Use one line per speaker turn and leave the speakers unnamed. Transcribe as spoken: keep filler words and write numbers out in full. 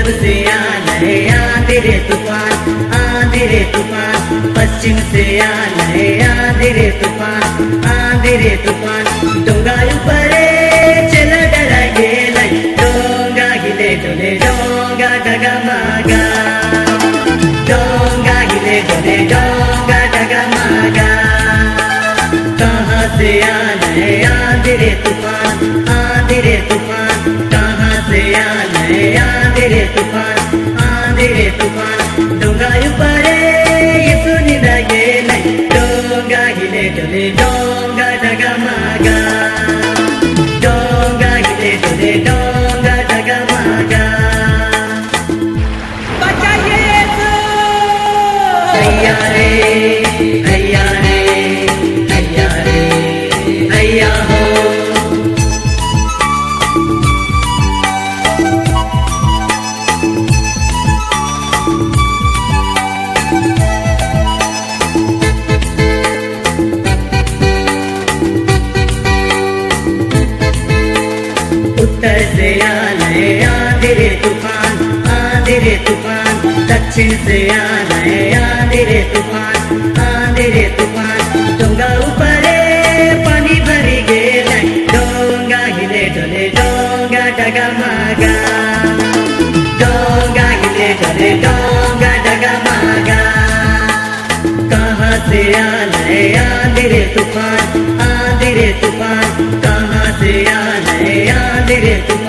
पूरब से आ रहे आंधी रे तूफान, आंधी रे तूफान। पश्चिम से आ रहे आंधी रे तूफान, आंधी रे तूफान। डोंगा ऊपर चला डरा गेला, डोंगा हिले डोले डोंगा डगमगा, डोंगा हिले डोले डोंगा डगमगा। कहाँ से आ रहे आंधी रे तूफान, आंधी रे तूफान। कहाँ से आ रहे आंधी रे तूफान, आंधी रे तूफान। डोंगा ऊपर ये सुनी लगे नहीं, डोंगा हिले डोले डोंगा डगमगा, डोंगा हिले डोले डोंगा डगमगा।
बचाइए यीशु!
हैया रे हैया रे हैया रे हैया हो। उत्तर से आ रहे आंधी रे तूफान, आंधी रे तूफान। दक्षिण से आ रहे आंधी रे तूफान, आंधी रे तूफान। डोंगा ऊपर पानी भरी गेला, डोंगा हिले डोले डोंगा डगमगा, डोंगा हिले डोले डोंगा डगमगा। कहाँ से आ रहे आंधी रे तूफान, आंधी रे तूफान। कहाँ से आ रहे आंधी रे तूफान,